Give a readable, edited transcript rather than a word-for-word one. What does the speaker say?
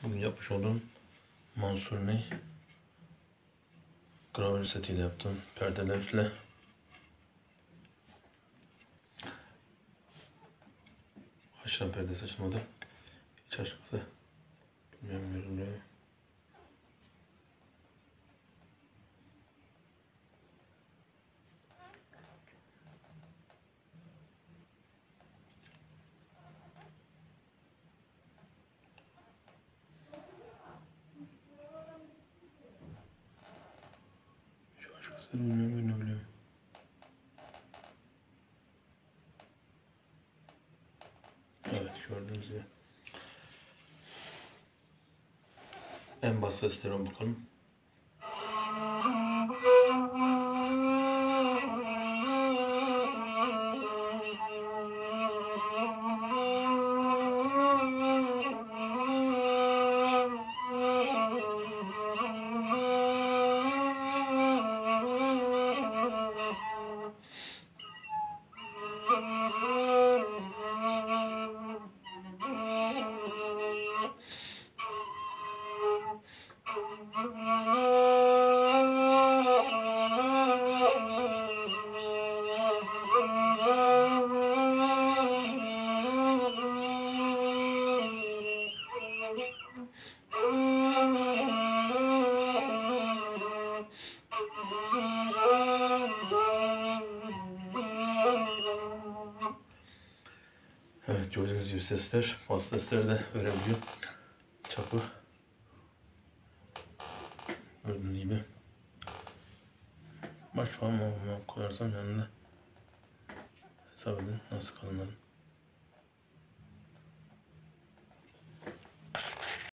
Bugün yapmış olduğum Mansurni gravür setiyle yaptım. Perdelerle. Açılan perdesi açılmadı. Hiç açmadı. Bilmiyorum ne. Şu açması bilmiyorum. Evet, gördüğünüz gibi. En bas seslerine bakalım. Evet, gördüğünüz gibi sesler, bas sesleri de verebiliyor. Çapı. Gördüğünüz gibi. Baş parmağımı koyarsam yanına hesap edin nasıl kalınır.